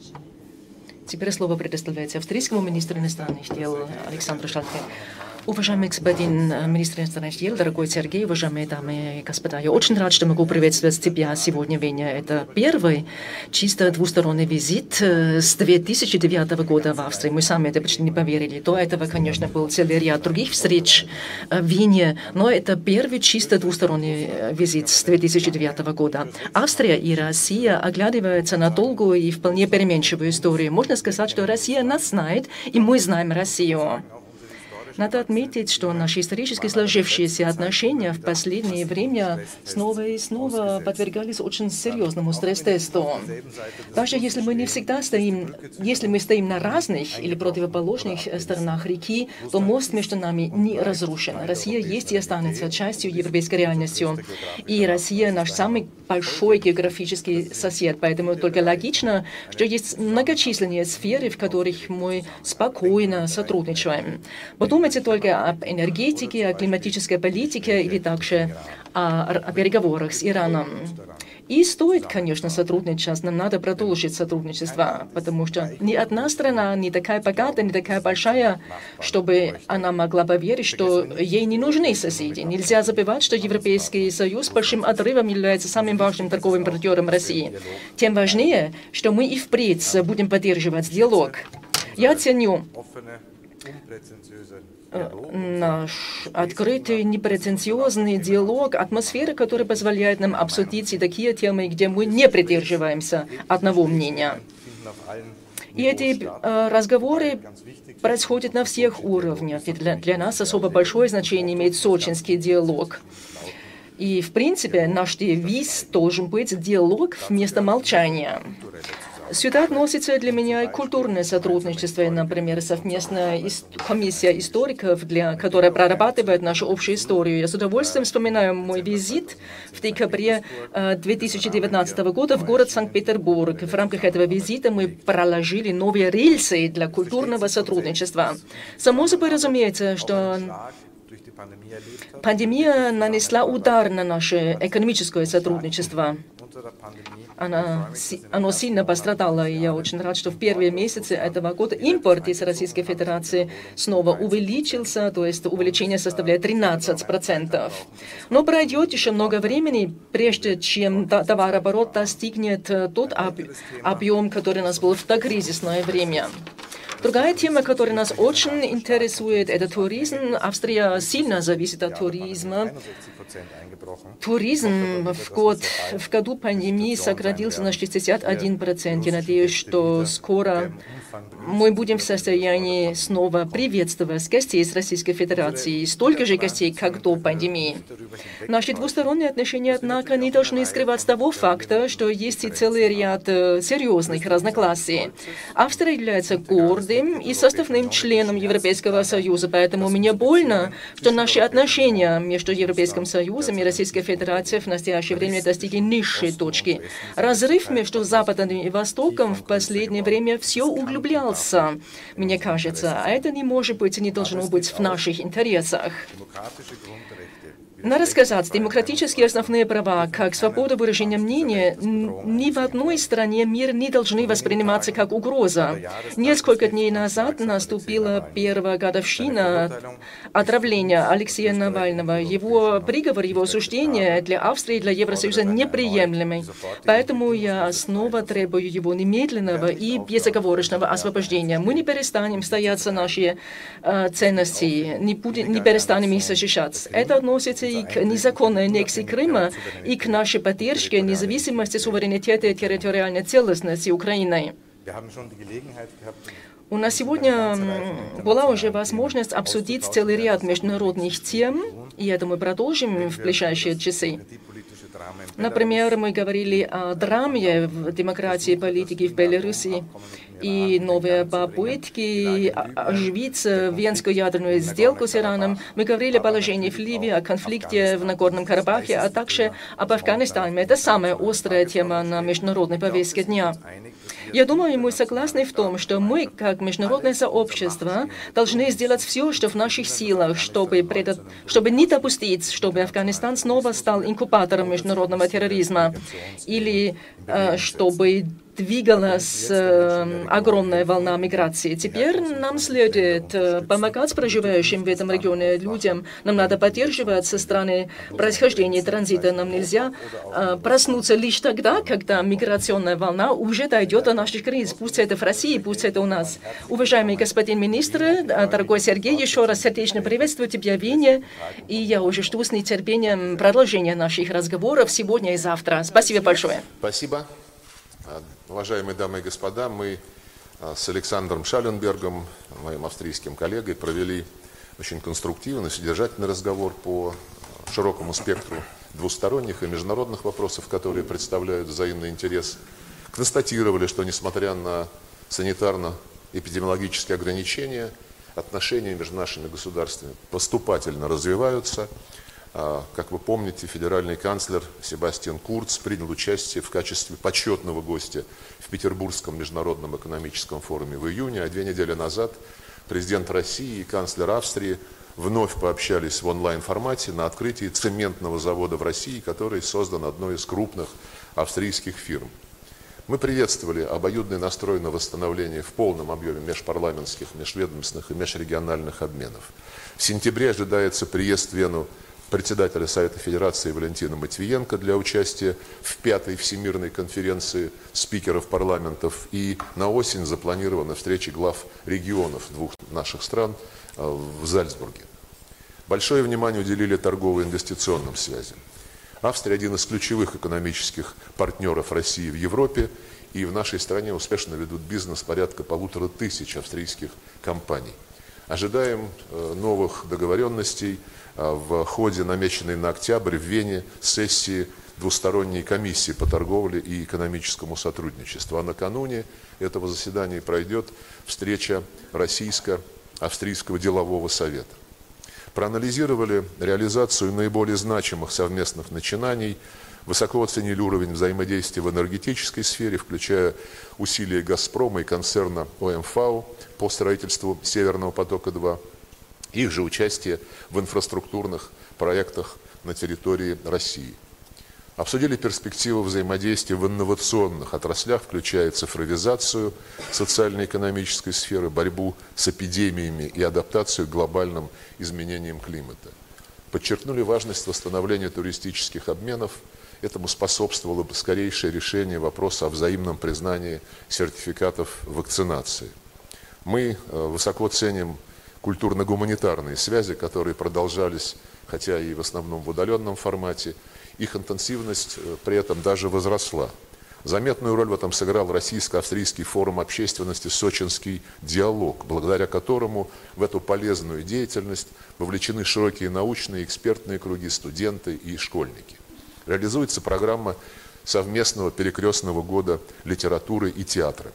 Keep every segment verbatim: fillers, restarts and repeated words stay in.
Теперь слово предоставляется австрийскому министру иностранных дел Александру Шальке. Уважаемый господин министр иностранных дел, дорогой Сергей, уважаемые дамы и господа, я очень рад, что могу приветствовать тебя сегодня в Вене. Это первый чисто двусторонний визит с две тысячи девятого года в Австрии. Мы сами это почти не поверили. До этого, конечно, был целый ряд других встреч в Вене, но это первый чисто двусторонний визит с две тысячи девятого года. Австрия и Россия оглядываются на долгую и вполне переменчивую историю. Можно сказать, что Россия нас знает, и мы знаем Россию. Надо отметить, что наши исторически сложившиеся отношения в последнее время снова и снова подвергались очень серьезному стресс-тесту. Даже если мы не всегда стоим, если мы стоим на разных или противоположных сторонах реки, то мост между нами не разрушен. Россия есть и останется частью европейской реальности. И Россия наш самый большой географический сосед, поэтому только логично, что есть многочисленные сферы, в которых мы спокойно сотрудничаем. Подумайте только об энергетике, о климатической политике или также о, о переговорах с Ираном. И стоит, конечно, сотрудничать, нам надо продолжить сотрудничество, потому что ни одна страна не такая богатая, не такая большая, чтобы она могла поверить, что ей не нужны соседи. Нельзя забывать, что Европейский Союз большим отрывом является самым важным торговым партнером России. Тем важнее, что мы и впредь будем поддерживать диалог. Я ценю наш открытый, непретенциозный диалог, атмосфера, которая позволяет нам обсудить и такие темы, где мы не придерживаемся одного мнения. И эти э, разговоры происходят на всех уровнях. И для, для нас особо большое значение имеет сочинский диалог. И, в принципе, наш девиз должен быть «диалог вместо молчания». Сюда относится для меня и культурное сотрудничество, например, совместная комиссия историков, для, которая прорабатывает нашу общую историю. Я с удовольствием вспоминаю мой визит в декабре две тысячи девятнадцатого года в город Санкт-Петербург. В рамках этого визита мы проложили новые рельсы для культурного сотрудничества. Само собой разумеется, что пандемия нанесла удар на наше экономическое сотрудничество. Она, оно сильно пострадало, и я очень рад, что в первые месяцы этого года импорт из Российской Федерации снова увеличился, то есть увеличение составляет тринадцать процентов. Но пройдет еще много времени, прежде чем товарооборот достигнет тот объем, который у нас был в докризисное время. Другая тема, которая нас очень интересует, это туризм. Австрия сильно зависит от туризма. Туризм в, год, в году пандемии сократился на шестьдесят один процент. Я надеюсь, что скоро мы будем в состоянии снова приветствовать гостей из Российской Федерации, столько же гостей, как до пандемии. Наши двусторонние отношения, однако, не должны скрывать того факта, что есть и целый ряд серьезных разногласий. Австрия является гордым и составным членом Европейского Союза, поэтому мне больно, что наши отношения между Европейским Союзом и Российской Федерацией в настоящее время достигли низшей точки. Разрыв между Западом и Востоком в последнее время все углублялся, мне кажется, а это не может быть и не должно быть в наших интересах. Надо сказать, демократические основные права, как свобода выражения мнения, ни в одной стране мира не должны восприниматься как угроза. Несколько дней назад наступила первая годовщина отравления Алексея Навального. Его приговор, его осуждение для Австрии и для Евросоюза неприемлемый. Поэтому я снова требую его немедленного и безоговорочного освобождения. Мы не перестанем стоять за наши э, ценности, не, будем, не перестанем их защищать. Это относится и к незаконной аннексии Крыма, и к нашей поддержке независимости, суверенитета и территориальной целостности Украины. У нас сегодня была уже возможность обсудить целый ряд международных тем, и это мы продолжим в ближайшие часы. Например, мы говорили о драме в демократии и политике в Беларуси и новые попытки оживить Венскую ядерную сделку с Ираном. Мы говорили о положении в Ливии, о конфликте в Нагорном Карабахе, а также об Афганистане. Это самая острая тема на международной повестке дня. Я думаю, мы согласны в том, что мы, как международное сообщество, должны сделать все, что в наших силах, чтобы, предот... чтобы не допустить, чтобы Афганистан снова стал инкубатором международного терроризма, или э, чтобы двигалась э, огромная волна миграции. Теперь нам следует э, помогать проживающим в этом регионе людям. Нам надо поддерживать со стороны происхождения транзита. Нам нельзя э, проснуться лишь тогда, когда миграционная волна уже дойдет до наших границ. Пусть это в России, пусть это у нас. Уважаемый господин министр, дорогой Сергей, еще раз сердечно приветствую тебя в Вене. И я уже жду с нетерпением продолжения наших разговоров сегодня и завтра. Спасибо большое. Спасибо. Уважаемые дамы и господа, мы с Александром Шалленбергом, моим австрийским коллегой, провели очень конструктивный, содержательный разговор по широкому спектру двусторонних и международных вопросов, которые представляют взаимный интерес. Констатировали, что несмотря на санитарно-эпидемиологические ограничения, отношения между нашими государствами поступательно развиваются. Как вы помните, федеральный канцлер Себастьян Курц принял участие в качестве почетного гостя в Петербургском международном экономическом форуме в июне, а две недели назад президент России и канцлер Австрии вновь пообщались в онлайн-формате на открытии цементного завода в России, который создан одной из крупных австрийских фирм. Мы приветствовали обоюдный настрой на восстановление в полном объеме межпарламентских, межведомственных и межрегиональных обменов. В сентябре ожидается приезд в Вену председателя Совета Федерации Валентина Матвиенко для участия в пятой Всемирной конференции спикеров парламентов. И на осень запланирована встреча глав регионов двух наших стран в Зальцбурге. Большое внимание уделили торгово-инвестиционным связям. Австрия – один из ключевых экономических партнеров России в Европе, и в нашей стране успешно ведут бизнес порядка полутора тысяч австрийских компаний. Ожидаем новых договоренностей в ходе намеченной на октябрь в Вене сессии двусторонней комиссии по торговле и экономическому сотрудничеству. А накануне этого заседания пройдет встреча Российско-Австрийского делового совета. Проанализировали реализацию наиболее значимых совместных начинаний, высоко оценили уровень взаимодействия в энергетической сфере, включая усилия «Газпрома» и концерна О М Ф А У по строительству «Северного потока-два», их же участие в инфраструктурных проектах на территории России. Обсудили перспективы взаимодействия в инновационных отраслях, включая цифровизацию социально-экономической сферы, борьбу с эпидемиями и адаптацию к глобальным изменениям климата. Подчеркнули важность восстановления туристических обменов. Этому способствовало бы скорейшее решение вопроса о взаимном признании сертификатов вакцинации. Мы высоко ценим культурно-гуманитарные связи, которые продолжались, хотя и в основном в удаленном формате. Их интенсивность при этом даже возросла. Заметную роль в этом сыграл Российско-Австрийский форум общественности «Сочинский диалог», благодаря которому в эту полезную деятельность вовлечены широкие научные и экспертные круги, студенты и школьники. Реализуется программа совместного перекрестного года литературы и театра.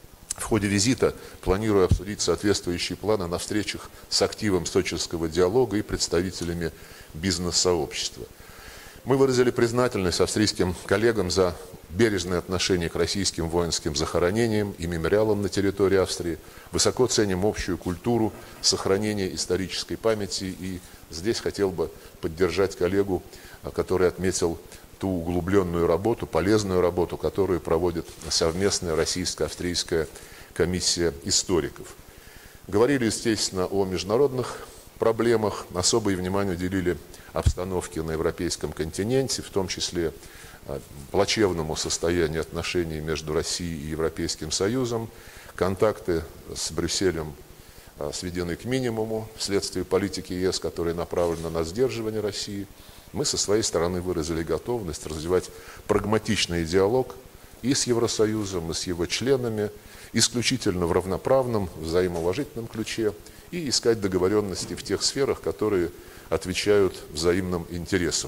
В ходе визита планирую обсудить соответствующие планы на встречах с активом Сочинского диалога и представителями бизнес-сообщества. Мы выразили признательность австрийским коллегам за бережное отношение к российским воинским захоронениям и мемориалам на территории Австрии. Высоко ценим общую культуру сохранения исторической памяти. И здесь хотел бы поддержать коллегу, который отметил ту углубленную работу, полезную работу, которую проводит совместная российско-австрийская комиссия историков. Говорили, естественно, о международных проблемах. Особое внимание уделили обстановке на европейском континенте, в том числе плачевному состоянию отношений между Россией и Европейским Союзом. Контакты с Брюсселем сведены к минимуму вследствие политики Е С, которая направлена на сдерживание России. Мы со своей стороны выразили готовность развивать прагматичный диалог и с Евросоюзом, и с его членами, исключительно в равноправном, взаимоуважительном ключе, и искать договоренности в тех сферах, которые отвечают взаимным интересам.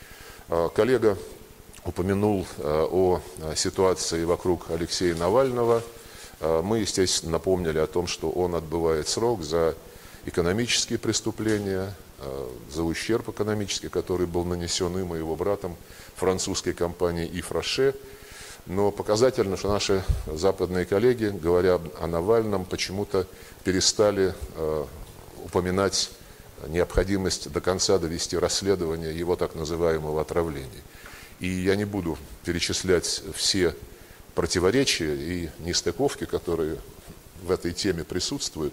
Коллега упомянул о ситуации вокруг Алексея Навального. Мы, естественно, напомнили о том, что он отбывает срок за экономические преступления, за ущерб экономический, который был нанесен им и его братом французской компании Ив Роше. Но показательно, что наши западные коллеги, говоря о Навальном, почему-то перестали э, упоминать необходимость до конца довести расследование его так называемого отравления. И я не буду перечислять все противоречия и нестыковки, которые в этой теме присутствуют,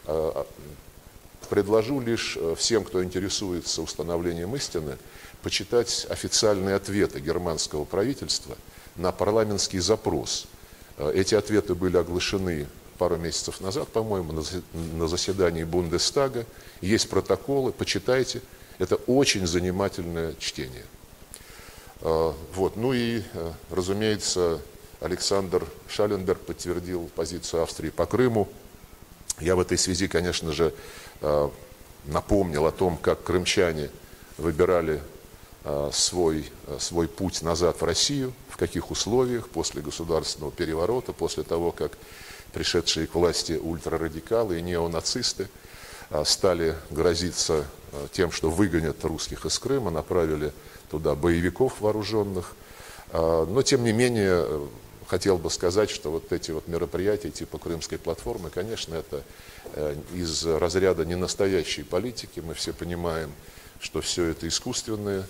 предложу лишь всем, кто интересуется установлением истины, почитать официальные ответы германского правительства на парламентский запрос. Эти ответы были оглашены пару месяцев назад, по-моему, на заседании Бундестага. Есть протоколы, почитайте. Это очень занимательное чтение. Вот. Ну и, разумеется, Александр Шалленберг подтвердил позицию Австрии по Крыму. Я в этой связи, конечно же, напомнил о том, как крымчане выбирали свой, свой путь назад в Россию, в каких условиях, после государственного переворота, после того, как пришедшие к власти ультрарадикалы и неонацисты стали грозиться тем, что выгонят русских из Крыма, направили туда боевиков вооруженных. Но, тем не менее, хотел бы сказать, что вот эти вот мероприятия типа Крымской платформы, конечно, это из разряда ненастоящей политики. Мы все понимаем, что все это искусственные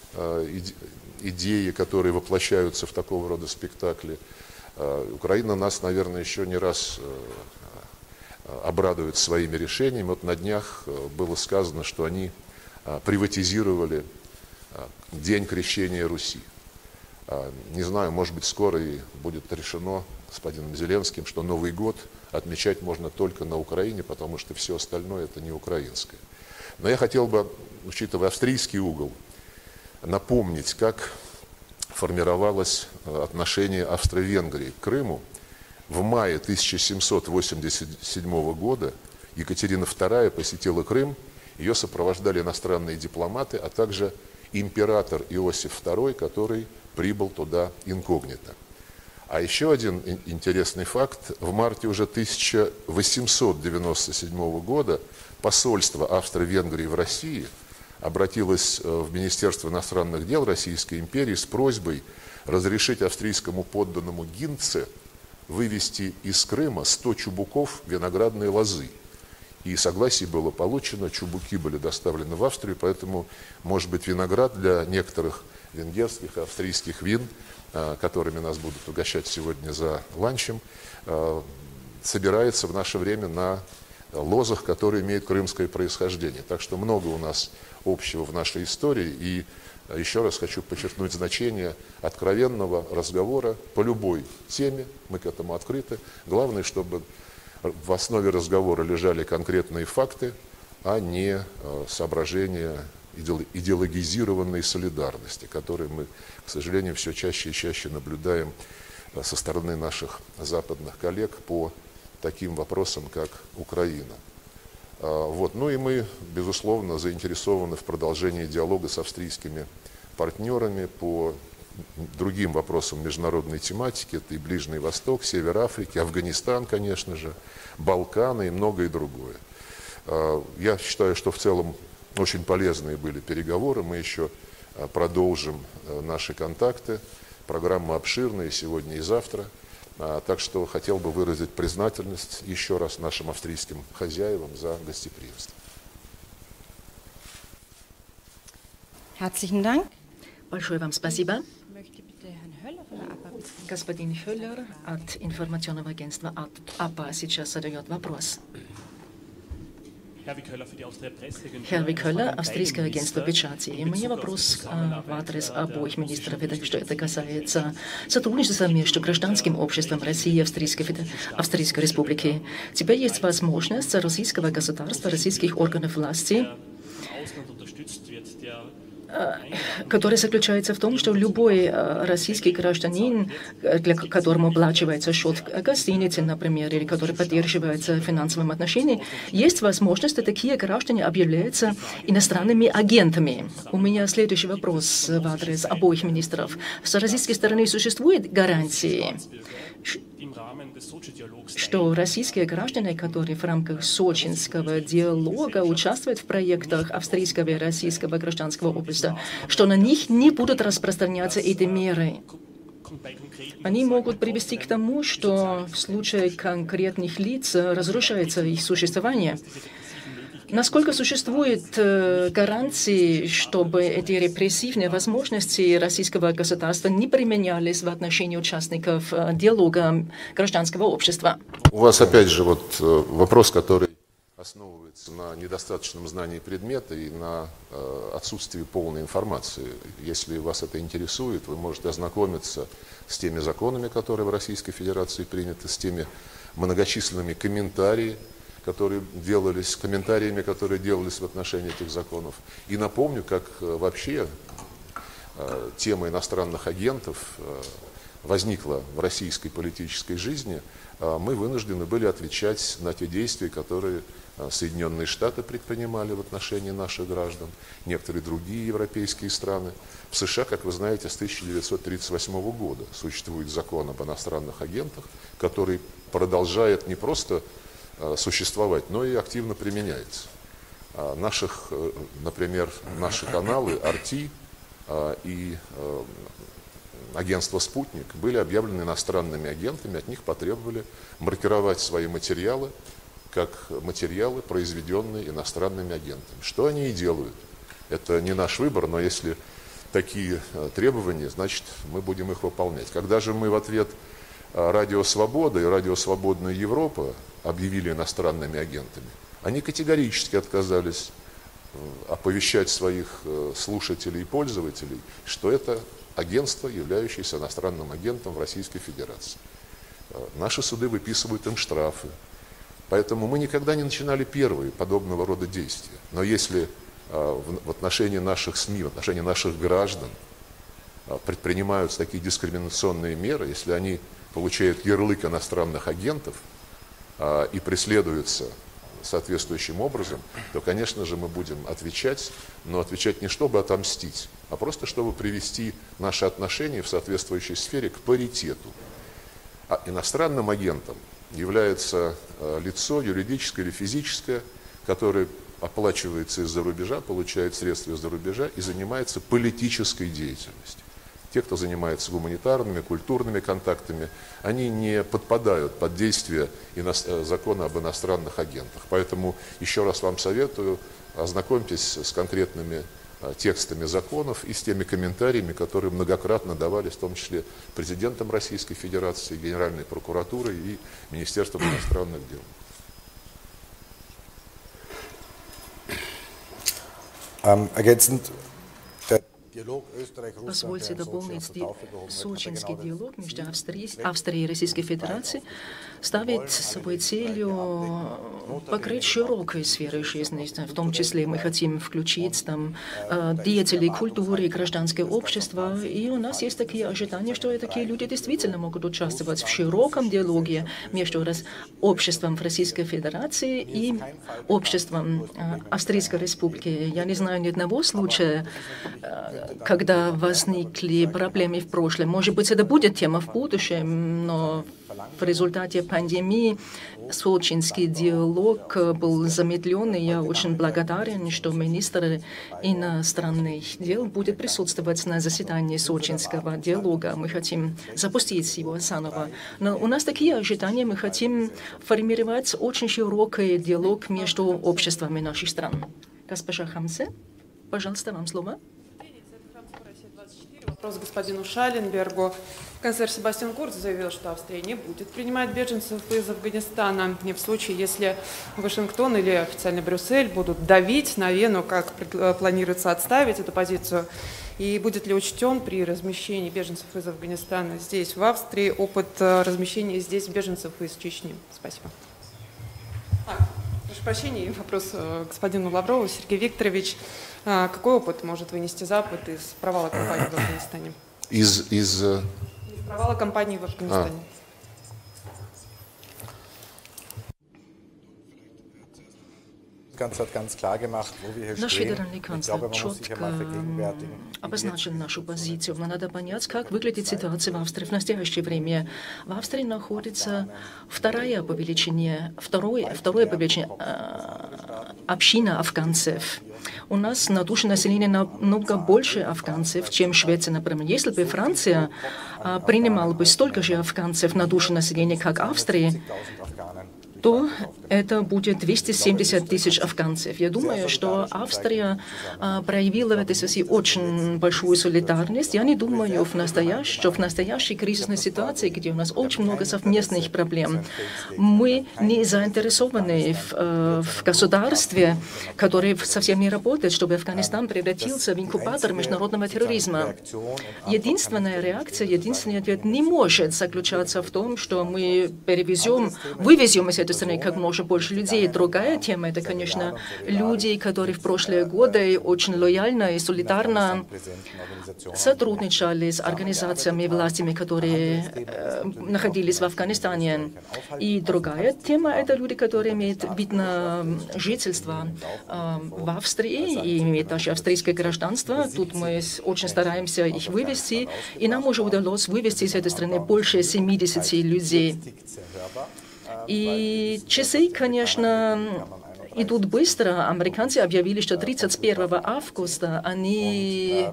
идеи, которые воплощаются в такого рода спектакли. Украина нас, наверное, еще не раз обрадует своими решениями. Вот на днях было сказано, что они приватизировали День крещения Руси. Не знаю, может быть, скоро и будет решено господином Зеленским, что Новый год отмечать можно только на Украине, потому что все остальное это не украинское. Но я хотел бы, учитывая австрийский угол, напомнить, как формировалось отношение Австро-Венгрии к Крыму. В мае тысяча семьсот восемьдесят седьмого года Екатерина вторая посетила Крым, ее сопровождали иностранные дипломаты, а также император Иосиф второй, который прибыл туда инкогнито. А еще один интересный факт. В марте уже тысяча восемьсот девяносто седьмого года посольство Австро-Венгрии в России обратилось в Министерство иностранных дел Российской империи с просьбой разрешить австрийскому подданному Гинце вывести из Крыма сто чубуков виноградной лозы. И согласие было получено, чубуки были доставлены в Австрию, поэтому, может быть, виноград для некоторых венгерских и австрийских вин, которыми нас будут угощать сегодня за ланчем, собирается в наше время на лозах, которые имеют крымское происхождение. Так что много у нас общего в нашей истории. И еще раз хочу подчеркнуть значение откровенного разговора по любой теме. Мы к этому открыты. Главное, чтобы в основе разговора лежали конкретные факты, а не соображения идеологизированной солидарности, которые мы, к сожалению, все чаще и чаще наблюдаем со стороны наших западных коллег по таким вопросам, как Украина. Вот. Ну и мы, безусловно, заинтересованы в продолжении диалога с австрийскими партнерами по другим вопросам международной тематики. Это и Ближний Восток, Север Африки, Афганистан, конечно же, Балканы и многое другое. Я считаю, что в целом очень полезные были переговоры. Мы еще продолжим наши контакты. Программа обширная сегодня и завтра. Так что хотел бы выразить признательность еще раз нашим австрийским хозяевам за гостеприимство. Herzlichen Dank. Большое вам спасибо. Господин Хöller от информационного агентства АПА сейчас задает вопрос. Хервик Хöller, австрийское агентство печати. И мне вопрос в адрес обоих министров, что это касается сотрудничества между гражданским обществом России и Австрийской, Австрийской Республики. Теперь есть возможность российского государства, российских органов власти, который заключается в том, что любой российский гражданин, для которому оплачивается счет гостиницы, например, или который поддерживается финансовым отношением, есть возможность, что такие граждане объявляются иностранными агентами. У меня следующий вопрос в адрес обоих министров. С российской стороны существуют гарантии, что российские граждане, которые в рамках сочинского диалога участвуют в проектах австрийского и российского гражданского общества, что на них не будут распространяться эти меры? Они могут привести к тому, что в случае конкретных лиц разрушается их существование. Насколько существует э, гарантии, чтобы эти репрессивные возможности российского государства не применялись в отношении участников э, диалога гражданского общества? У вас опять же вот э, вопрос, который основывается на недостаточном знании предмета и на э, отсутствии полной информации. Если вас это интересует, вы можете ознакомиться с теми законами, которые в Российской Федерации приняты, с теми многочисленными комментариями, которые делались, комментариями, которые делались в отношении этих законов. И напомню, как э, вообще э, тема иностранных агентов э, возникла в российской политической жизни. Э, мы вынуждены были отвечать на те действия, которые Соединенные Штаты предпринимали в отношении наших граждан, некоторые другие европейские страны. В США, как вы знаете, с тысяча девятьсот тридцать восьмого года существует закон об иностранных агентах, который продолжает не просто существовать, но и активно применяется. Наших, например, наши каналы ар ти и агентство «Спутник» были объявлены иностранными агентами, от них потребовали маркировать свои материалы как материалы, произведенные иностранными агентами. Что они и делают. Это не наш выбор, но если такие требования, значит, мы будем их выполнять. Когда же мы в ответ «Радио Свобода» и «Радио Свободная Европа» объявили иностранными агентами, они категорически отказались оповещать своих слушателей и пользователей, что это агентство, являющееся иностранным агентом в Российской Федерации. Наши суды выписывают им штрафы. Поэтому мы никогда не начинали первые подобного рода действия. Но если э, в, в отношении наших СМИ, в отношении наших граждан э, предпринимаются такие дискриминационные меры, если они получают ярлык иностранных агентов э, и преследуются соответствующим образом, то, конечно же, мы будем отвечать, но отвечать не чтобы отомстить, а просто чтобы привести наши отношения в соответствующей сфере к паритету. А иностранным агентом является э, лицо юридическое или физическое, которое оплачивается из-за рубежа, получает средства из-за рубежа и занимается политической деятельностью. Те, кто занимается гуманитарными, культурными контактами, они не подпадают под действие ино- закона об иностранных агентах. Поэтому еще раз вам советую, ознакомьтесь с конкретными текстами законов и с теми комментариями, которые многократно давались, в том числе президентом Российской Федерации, Генеральной прокуратурой и Министерством иностранных дел. Um, ergänzend, Позвольте дополнить, сочинский диалог между Австрией, Австрией и Российской Федерацией ставит собой целью покрыть широкие сферы жизни, в том числе мы хотим включить там деятелей культуры и гражданское общество, и у нас есть такие ожидания, что такие люди действительно могут участвовать в широком диалоге между обществом в Российской Федерации и обществом Австрийской Республики. Я не знаю ни одного случая, когда возникли проблемы в прошлом. Может быть, это будет тема в будущем, но в результате пандемии сочинский диалог был замедлен, и я очень благодарен, что министр иностранных дел будет присутствовать на заседании сочинского диалога. Мы хотим запустить его заново. Но у нас такие ожидания, мы хотим формировать очень широкий диалог между обществами наших стран. Госпожа Хамзе, пожалуйста, вам слово. Вопрос господину Шаленбергу. Канцлер Себастьян Курц заявил, что Австрия не будет принимать беженцев из Афганистана в случае, если Вашингтон или официальный Брюссель будут давить на Вену, как планируется отставить эту позицию. И будет ли учтен при размещении беженцев из Афганистана здесь, в Австрии, опыт размещения здесь беженцев из Чечни? Спасибо. А, прошу прощения, вопрос господину Лаврову. Сергей Викторович, какой опыт может вынести Запад из провала кампании в Афганистане? Из, из... из провала кампании в Афганистане. А. Наш федеральный канцлер четко обозначил нашу позицию. Но надо понять, как выглядит ситуация в Австрии в настоящее время. В Австрии находится вторая по величине, второе, второе по величине э, община афганцев. У нас на душу населения намного больше афганцев, чем Швеция, например. Если бы Франция э, принимала бы столько же афганцев на душу населения, как Австрия, то это будет двести семьдесят тысяч афганцев. Я думаю, что Австрия а, проявила в этой связи очень большую солидарность. Я не думаю, в настоящ... что в настоящей кризисной ситуации, где у нас очень много совместных проблем, мы не заинтересованы в, э, в государстве, которое совсем не работает, чтобы Афганистан превратился в инкубатор международного терроризма. Единственная реакция, единственный ответ не может заключаться в том, что мы перевезем, вывезем из этой страны как можно больше людей. Другая тема — это, конечно, люди, которые в прошлые годы очень лояльно и солидарно сотрудничали с организациями и властями, которые э, находились в Афганистане. И другая тема — это люди, которые имеют вид на жительство э, в Австрии и имеют даже австрийское гражданство. Тут мы очень стараемся их вывести, и нам уже удалось вывести из этой страны больше семидесяти людей. И часы, конечно, идут быстро. Американцы объявили, что тридцать первого августа они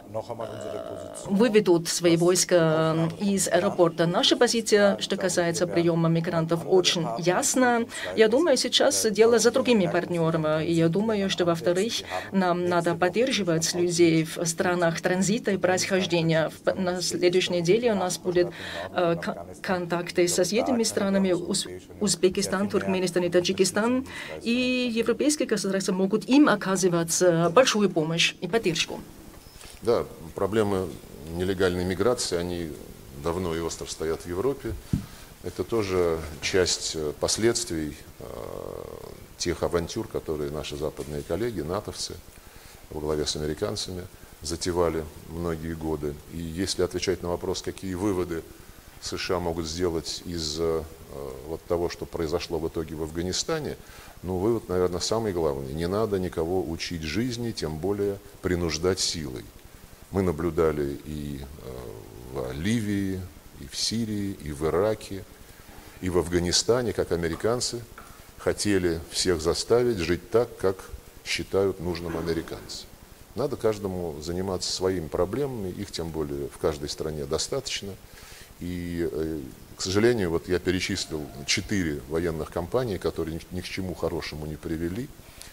выведут свои войска из аэропорта. Наша позиция, что касается приема мигрантов, очень ясна. Я думаю, сейчас дело за другими партнерами. И я думаю, что, во-вторых, нам надо поддерживать людей в странах транзита и происхождения. На следующей неделе у нас будут э, контакты с соседними странами Уз Узбекистан, Туркменистан и Таджикистан. И И европейские государства могут им оказывать большую помощь и поддержку. Да, проблемы нелегальной миграции, они давно и остро стоят в Европе. Это тоже часть последствий э, тех авантюр, которые наши западные коллеги, натовцы, во главе с американцами, затевали многие годы. И если отвечать на вопрос, какие выводы США могут сделать из э, вот того, что произошло в итоге в Афганистане, ну, вывод, наверное, самый главный. Не надо никого учить жизни, тем более принуждать силой. Мы наблюдали и э, в Ливии, и в Сирии, и в Ираке, и в Афганистане, как американцы хотели всех заставить жить так, как считают нужным американцы. Надо каждому заниматься своими проблемами, их тем более в каждой стране достаточно. И, к сожалению, вот я перечислил четыре военных кампании, которые ни к чему хорошему не привели.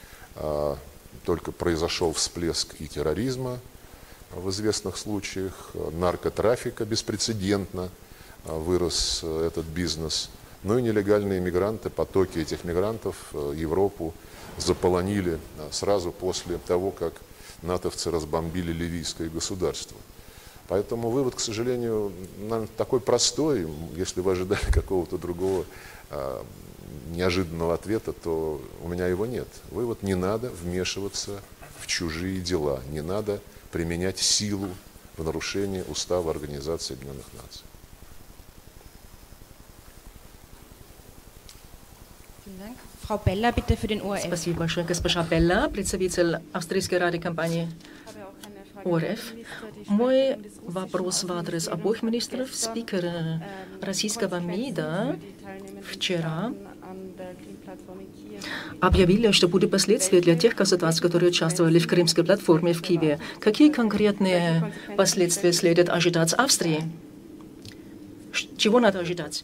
Только произошел всплеск и терроризма в известных случаях, наркотрафика беспрецедентно вырос этот бизнес. Ну и нелегальные мигранты, потоки этих мигрантов Европу заполонили сразу после того, как натовцы разбомбили ливийское государство. Поэтому вывод, к сожалению, наверное, такой простой. Если вы ожидали какого-то другого а, неожиданного ответа, то у меня его нет. Вывод: не надо вмешиваться в чужие дела, не надо применять силу в нарушение устава Организации Объединенных Наций. Спасибо большое, госпожа Белла, представитель австрийской радиокомпании ОРФ. Мой вопрос в адрес обоих министров. Спикер российского МИДа вчера объявили, что будут последствия для тех государств, которые участвовали в Крымской платформе в Киеве. Какие конкретные последствия следует ожидать Австрии? Чего надо ожидать?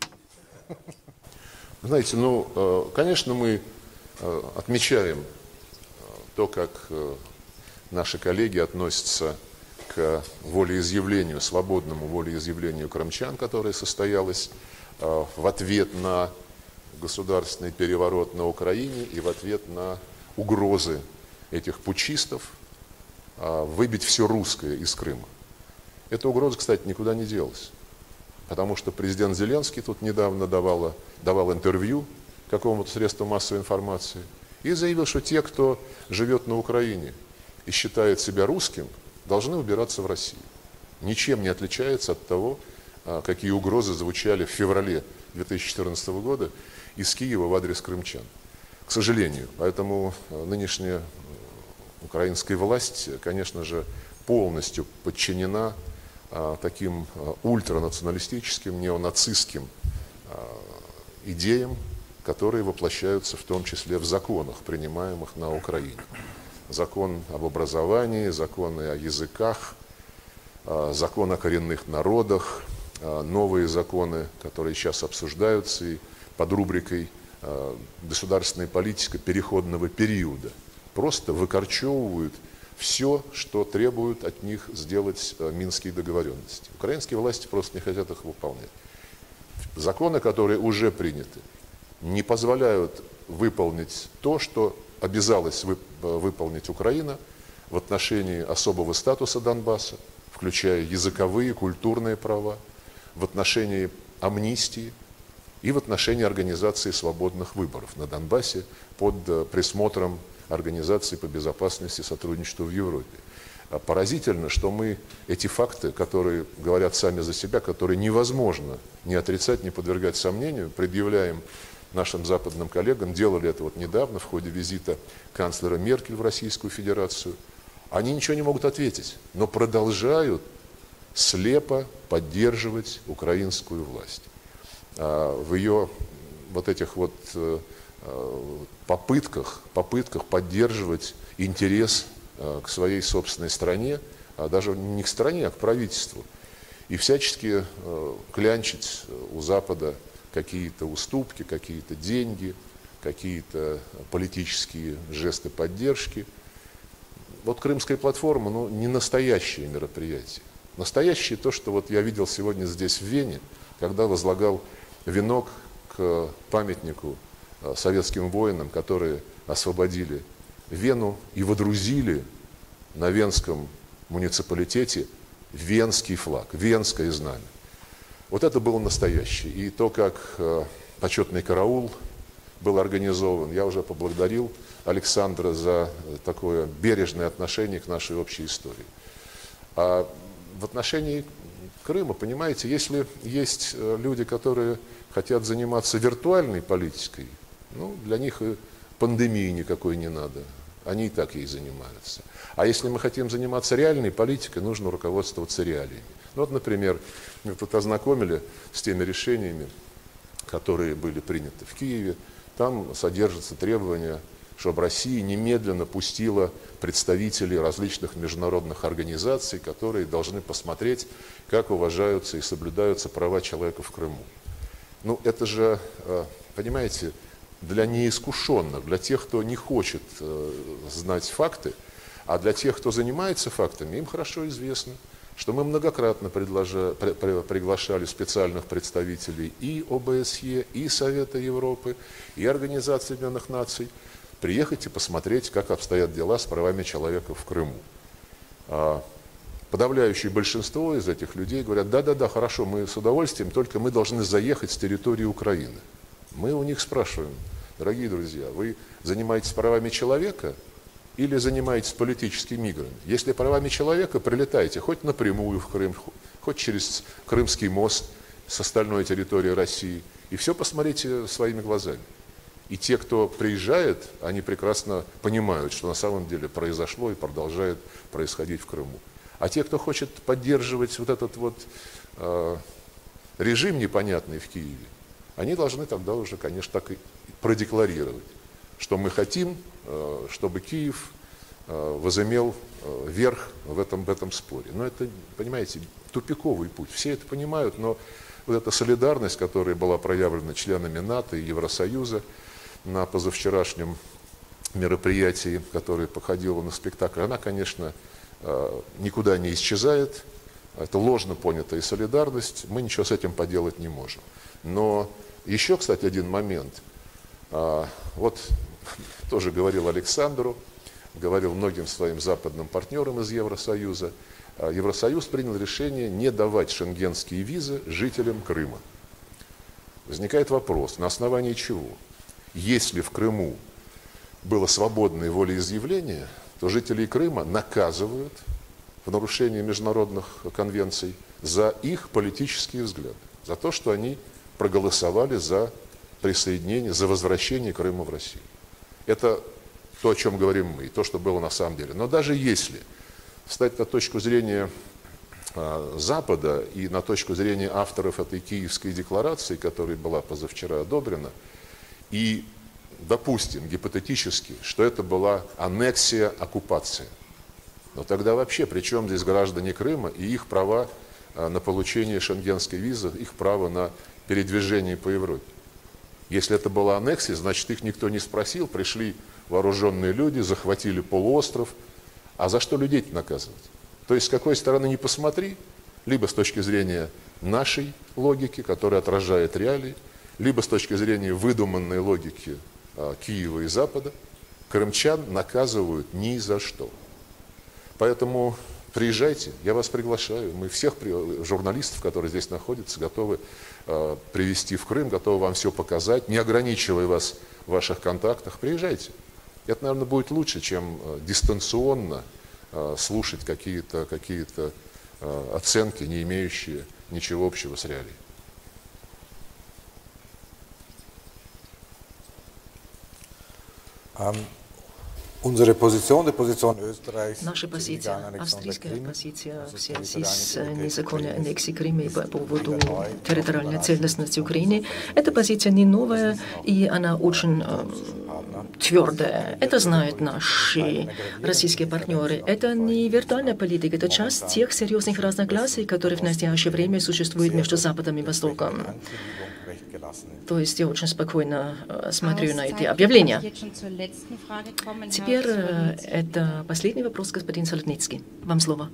Знаете, ну, конечно, мы отмечаем то, как наши коллеги относятся к волеизъявлению, свободному волеизъявлению крымчан, которое состоялось в ответ на государственный переворот на Украине и в ответ на угрозы этих путчистов выбить все русское из Крыма. Эта угроза, кстати, никуда не делась, потому что президент Зеленский тут недавно давал, давал интервью какому-то средству массовой информации и заявил, что те, кто живет на Украине и считает себя русским, должны убираться в Россию. Ничем не отличается от того, какие угрозы звучали в феврале две тысячи четырнадцатого года из Киева в адрес крымчан. К сожалению, поэтому нынешняя украинская власть, конечно же, полностью подчинена таким ультранационалистическим, неонацистским идеям, которые воплощаются в том числе в законах, принимаемых на Украине. Закон об образовании, законы о языках, закон о коренных народах, новые законы, которые сейчас обсуждаются и под рубрикой государственная политика переходного периода просто выкорчевывают все, что требуют от них сделать минские договоренности. Украинские власти просто не хотят их выполнять. Законы, которые уже приняты, не позволяют выполнить то, что обязалась выполнить Украина в отношении особого статуса Донбасса, включая языковые, культурные права, в отношении амнистии и в отношении организации свободных выборов на Донбассе под присмотром Организации по безопасности и сотрудничеству в Европе. Поразительно, что мы эти факты, которые говорят сами за себя, которые невозможно не отрицать, не подвергать сомнению, предъявляем нашим западным коллегам, делали это вот недавно в ходе визита канцлера Меркель в Российскую Федерацию. Они ничего не могут ответить, но продолжают слепо поддерживать украинскую власть. В ее вот этих вот попытках, попытках поддерживать интерес к своей собственной стране, а даже не к стране, а к правительству, и всячески клянчить у Запада какие-то уступки, какие-то деньги, какие-то политические жесты поддержки. Вот Крымская платформа, ну, не настоящее мероприятие. Настоящее то, что вот я видел сегодня здесь, в Вене, когда возлагал венок к памятнику советским воинам, которые освободили Вену и водрузили на венском муниципалитете венский флаг, венское знамя. Вот это было настоящее. И то, как почетный караул был организован, я уже поблагодарил Александра за такое бережное отношение к нашей общей истории. А в отношении Крыма, понимаете, если есть люди, которые хотят заниматься виртуальной политикой, ну, для них и пандемии никакой не надо. Они и так ей занимаются. А если мы хотим заниматься реальной политикой, нужно руководствоваться реалиями. Ну, вот, например, мы тут ознакомили с теми решениями, которые были приняты в Киеве. Там содержатся требования, чтобы Россия немедленно пустила представителей различных международных организаций, которые должны посмотреть, как уважаются и соблюдаются права человека в Крыму. Ну, это же, понимаете, для неискушенных, для тех, кто не хочет знать факты, а для тех, кто занимается фактами, им хорошо известно, что мы многократно предложа, при, при, приглашали специальных представителей и О Бэ С Е, и Совета Европы, и Организации Объединенных Наций приехать и посмотреть, как обстоят дела с правами человека в Крыму. А подавляющее большинство из этих людей говорят: да-да-да, хорошо, мы с удовольствием, только мы должны заехать с территории Украины. Мы у них спрашиваем: дорогие друзья, вы занимаетесь правами человека или занимаетесь политическими играми? Если правами человека, прилетайте хоть напрямую в Крым, хоть через Крымский мост с остальной территории России, и все посмотрите своими глазами. И те, кто приезжает, они прекрасно понимают, что на самом деле произошло и продолжает происходить в Крыму. А те, кто хочет поддерживать вот этот вот э, режим непонятный в Киеве, они должны тогда уже, конечно, так и продекларировать, что мы хотим, чтобы Киев возымел верх в этом, в этом споре. Но это, понимаете, тупиковый путь. Все это понимают, но вот эта солидарность, которая была проявлена членами НАТО и Евросоюза на позавчерашнем мероприятии, которое походило на спектакль, она, конечно, никуда не исчезает. Это ложно понятая солидарность, мы ничего с этим поделать не можем. Но еще, кстати, один момент. Вот тоже говорил Александру, говорил многим своим западным партнерам из Евросоюза. Евросоюз принял решение не давать шенгенские визы жителям Крыма. Возникает вопрос, на основании чего? Если в Крыму было свободное волеизъявление, то жителей Крыма наказывают в нарушении международных конвенций за их политические взгляды, за то, что они проголосовали за присоединение, за возвращение Крыма в Россию. Это то, о чем говорим мы, и то, что было на самом деле. Но даже если встать на точку зрения а, Запада и на точку зрения авторов этой Киевской декларации, которая была позавчера одобрена, и допустим гипотетически, что это была аннексия, оккупация, но тогда вообще при чем здесь граждане Крыма и их права а, на получение шенгенской визы, их право на передвижение по Европе? Если это была аннексия, значит, их никто не спросил, пришли вооруженные люди, захватили полуостров. А за что людей наказывать? То есть, с какой стороны ни посмотри, либо с точки зрения нашей логики, которая отражает реалии, либо с точки зрения выдуманной логики а, Киева и Запада, крымчан наказывают ни за что. Поэтому приезжайте, я вас приглашаю. Мы всех журналистов, которые здесь находятся, готовы э, привезти в Крым, готовы вам все показать, не ограничивая вас в ваших контактах. Приезжайте. Это, наверное, будет лучше, чем э, дистанционно э, слушать какие-то какие-то э, оценки, не имеющие ничего общего с реалией. Um, Unsere Position, die Position Österreichs, Наша позиция, австрийская позиция в связи с незаконной аннексией Крыма и по поводу территориальной целостности Украины, эта позиция не новая, и она очень э, твердая. Это знают наши российские партнеры. Это не виртуальная политика, это часть тех серьезных разногласий, которые в настоящее время существуют между Западом и Востоком. То есть я очень спокойно э, смотрю на эти объявления. Теперь э, это последний вопрос, господин Солотницкий. Вам слово.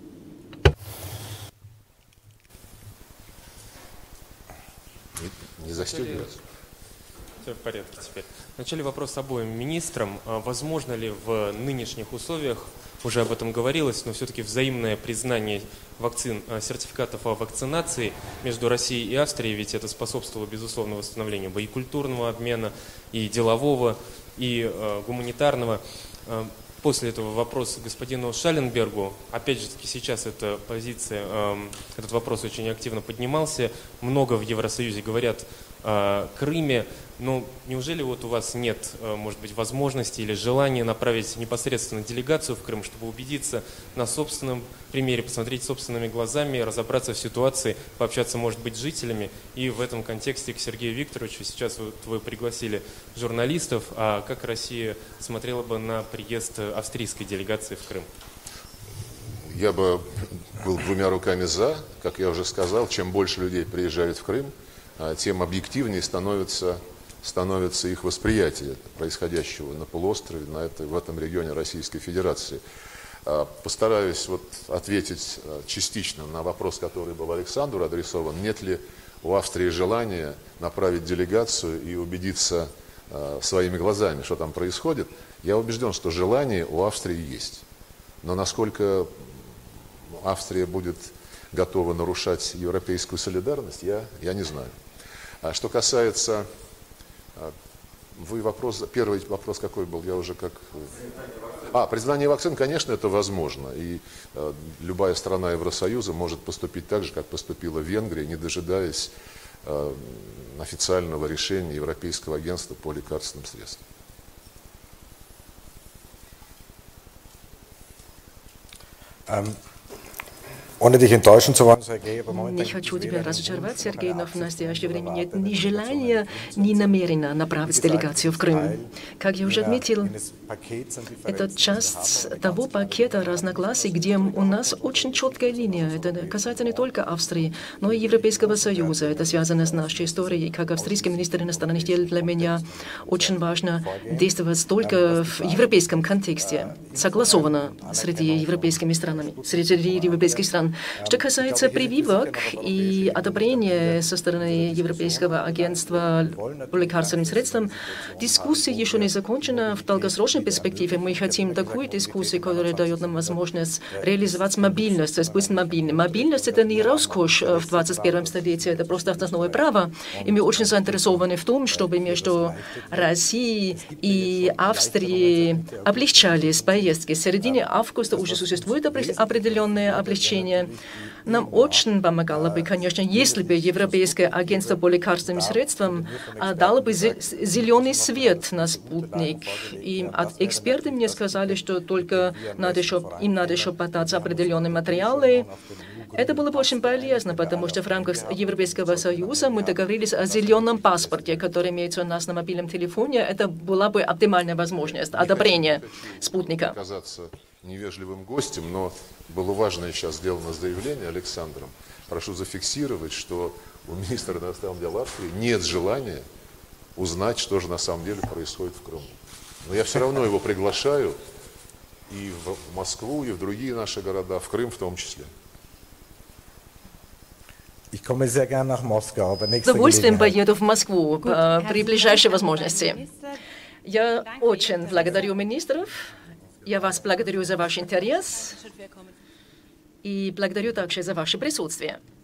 Не, не застегиваться. Все в порядке теперь. Вначале вопрос обоим министрам. Возможно ли в нынешних условиях, уже об этом говорилось, но все-таки взаимное признание вакцин, сертификатов о вакцинации между Россией и Австрией, ведь это способствовало, безусловно, восстановлению боекультурного обмена, и делового, и э, гуманитарного. После этого вопрос господину Шаленбергу. Опять же таки сейчас эта позиция, э, этот вопрос очень активно поднимался. Много в Евросоюзе говорят о Крыме. Но неужели вот у вас нет, может быть, возможности или желания направить непосредственно делегацию в Крым, чтобы убедиться на собственном примере, посмотреть собственными глазами, разобраться в ситуации, пообщаться, может быть, с жителями? И в этом контексте к Сергею Викторовичу, сейчас вот вы пригласили журналистов, а как Россия смотрела бы на приезд австрийской делегации в Крым? Я бы был двумя руками за. Как я уже сказал, чем больше людей приезжают в Крым, тем объективнее становится... становится их восприятие происходящего на полуострове, на это, в этом регионе Российской Федерации. Постараюсь вот ответить частично на вопрос, который был Александру адресован. Нет ли у Австрии желания направить делегацию и убедиться своими глазами, что там происходит? Я убежден, что желание у Австрии есть. Но насколько Австрия будет готова нарушать европейскую солидарность, я, я не знаю. А что касается... Вы вопрос, первый вопрос какой был? Я уже как... А, признание вакцин, конечно, это возможно. И э, любая страна Евросоюза может поступить так же, как поступила Венгрия, не дожидаясь э, официального решения Европейского агентства по лекарственным средствам. Um. Не хочу тебя разочаровать, Сергей, но в настоящее время нет ни желания, ни намерения направить делегацию в Крым. Как я уже отметил, это часть того пакета разногласий, где у нас очень четкая линия. Это касается не только Австрии, но и Европейского Союза. Это связано с нашей историей. Как австрийский министр иностранных дел для меня очень важно действовать только в европейском контексте, согласованно среди европейскими странами, среди европейских стран. Что касается прививок и одобрения со стороны Европейского агентства по лекарственным средствам, дискуссия еще не закончена. В долгосрочной перспективе мы хотим такую дискуссию, которая дает нам возможность реализовать мобильность, то есть быть мобильным. Мобильность — это не роскошь в двадцать первом столетии, это просто основное право. И мы очень заинтересованы в том, чтобы между Россией и Австрией облегчались поездки. В середине августа уже существует определенное облегчение. Нам очень помогало бы, конечно, если бы Европейское агентство по лекарственным средствам дало бы зеленый свет на спутник. И от эксперты мне сказали, что только надо еще, им надо еще подать определенные материалы. Это было бы очень полезно, потому что в рамках Европейского Союза мы договорились о зеленом паспорте, который имеется у нас на мобильном телефоне. Это была бы оптимальная возможность одобрения спутника. Невежливым гостем, но было важное сейчас сделано заявление Александром. Прошу зафиксировать, что у министра иностранных дел Австрии нет желания узнать, что же на самом деле происходит в Крыму. Но я все равно его приглашаю и в Москву, и в другие наши города, в Крым в том числе. Ich komme sehr gerne nach Moskau, aber С nächste удовольствием Gelegenheit. поеду в Москву э, при ближайшей возможности. Я очень благодарю министров. Я вас благодарю за ваш интерес и благодарю также за ваше присутствие.